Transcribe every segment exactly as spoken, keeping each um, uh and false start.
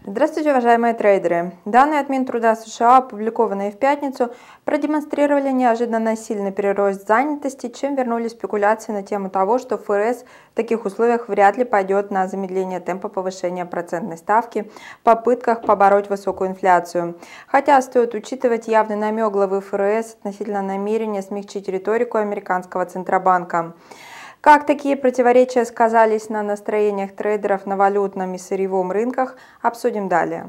Здравствуйте, уважаемые трейдеры! Данные от Минтруда США, опубликованные в пятницу, продемонстрировали неожиданно сильный прирост занятости, чем вернули спекуляции на тему того, что ФРС в таких условиях вряд ли пойдет на замедление темпа повышения процентной ставки в попытках побороть высокую инфляцию. Хотя стоит учитывать явный намек главы ФРС относительно намерения смягчить риторику американского Центробанка. Как такие противоречия сказались на настроениях трейдеров на валютном и сырьевом рынках, обсудим далее.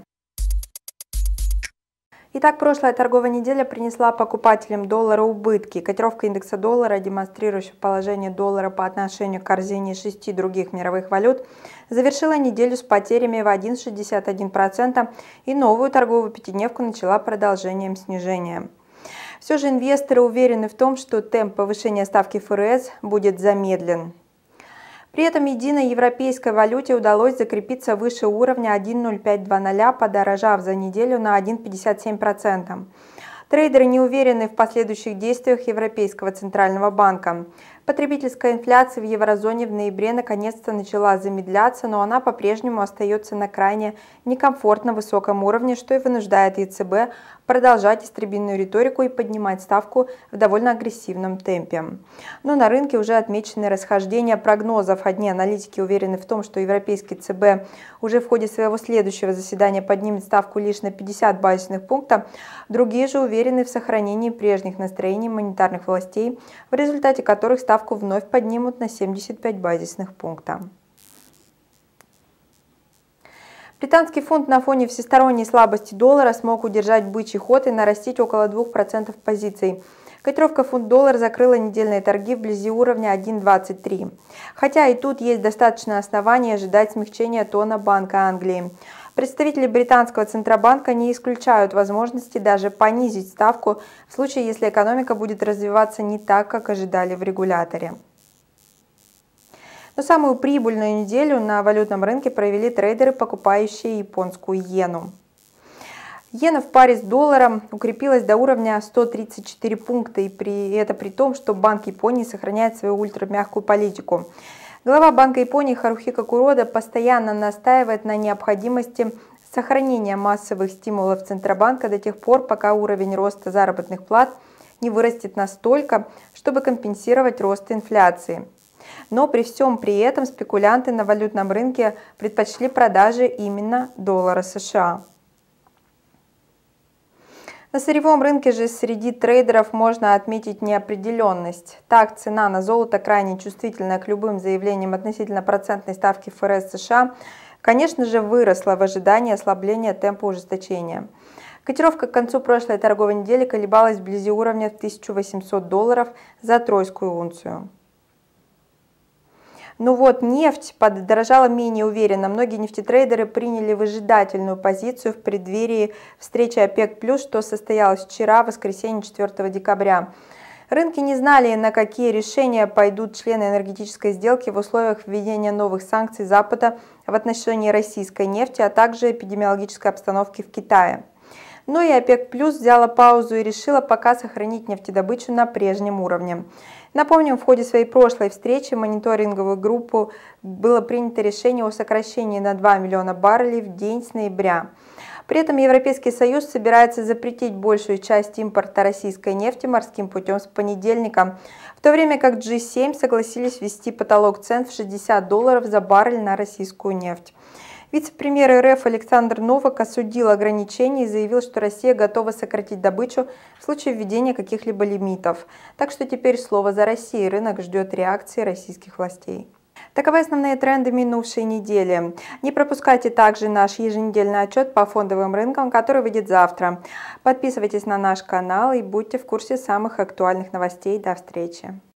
Итак, прошлая торговая неделя принесла покупателям доллара убытки. Котировка индекса доллара, демонстрирующая положение доллара по отношению к корзине шести других мировых валют, завершила неделю с потерями в один целых шестьдесят одна сотая процента и новую торговую пятидневку начала продолжением снижения. Все же инвесторы уверены в том, что темп повышения ставки ФРС будет замедлен. При этом единой европейской валюте удалось закрепиться выше уровня один целых ноль пять двадцать, подорожав за неделю на один целых пятьдесят семь сотых процента. Трейдеры не уверены в последующих действиях Европейского центрального банка. Потребительская инфляция в еврозоне в ноябре наконец-то начала замедляться, но она по-прежнему остается на крайне некомфортно высоком уровне, что и вынуждает ЕЦБ продолжать истребительную риторику и поднимать ставку в довольно агрессивном темпе. Но на рынке уже отмечены расхождения прогнозов. Одни аналитики уверены в том, что Европейский ЦБ уже в ходе своего следующего заседания поднимет ставку лишь на пятьдесят базисных пунктов, другие же уверены в сохранении прежних настроений монетарных властей, в результате которых ставку вновь поднимут на семьдесят пять базисных пунктов. Британский фунт на фоне всесторонней слабости доллара смог удержать бычий ход и нарастить около двух процентов позиций. Котировка фунт-доллар закрыла недельные торги вблизи уровня один целых двадцать три сотых. Хотя и тут есть достаточно оснований ожидать смягчения тона Банка Англии. Представители британского Центробанка не исключают возможности даже понизить ставку в случае, если экономика будет развиваться не так, как ожидали в регуляторе. Но самую прибыльную неделю на валютном рынке провели трейдеры, покупающие японскую иену. Иена в паре с долларом укрепилась до уровня сто тридцать четыре пункта, и при, это при том, что Банк Японии сохраняет свою ультрамягкую политику. Глава Банка Японии Харухико Курода постоянно настаивает на необходимости сохранения массовых стимулов Центробанка до тех пор, пока уровень роста заработных плат не вырастет настолько, чтобы компенсировать рост инфляции. Но при всем при этом спекулянты на валютном рынке предпочли продажи именно доллара США. На сырьевом рынке же среди трейдеров можно отметить неопределенность. Так, цена на золото, крайне чувствительная к любым заявлениям относительно процентной ставки ФРС США, конечно же, выросла в ожидании ослабления темпа ужесточения. Котировка к концу прошлой торговой недели колебалась вблизи уровня в тысячу восемьсот долларов за тройскую унцию. Ну вот, нефть подорожала менее уверенно. Многие нефтетрейдеры приняли выжидательную позицию в преддверии встречи ОПЕК+, что состоялась вчера, в воскресенье, четвёртого декабря. Рынки не знали, на какие решения пойдут члены энергетической сделки в условиях введения новых санкций Запада в отношении российской нефти, а также эпидемиологической обстановки в Китае. Но и ОПЕК+ взяла паузу и решила пока сохранить нефтедобычу на прежнем уровне. Напомним, в ходе своей прошлой встречи мониторинговую группу было принято решение о сокращении на два миллиона баррелей в день с ноября. При этом Европейский Союз собирается запретить большую часть импорта российской нефти морским путем с понедельника, в то время как джи семь согласились ввести потолок цен в шестьдесят долларов за баррель на российскую нефть. Вице-премьер РФ Александр Новак осудил ограничения и заявил, что Россия готова сократить добычу в случае введения каких-либо лимитов. Так что теперь слово за Россией. Рынок ждет реакции российских властей. Таковы основные тренды минувшей недели. Не пропускайте также наш еженедельный отчет по фондовым рынкам, который выйдет завтра. Подписывайтесь на наш канал и будьте в курсе самых актуальных новостей. До встречи!